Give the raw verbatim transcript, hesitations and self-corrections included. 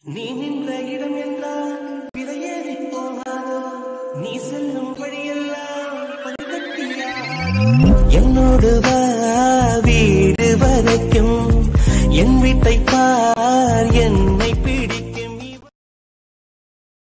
நீ நின்ற இடம் என்றால் விலையேறி போகாதோ, நீ செல்லும் வழியெல்லாம் என்னோடு வா வீடு வரைக்கும், என் வீட்டை பார் என்னை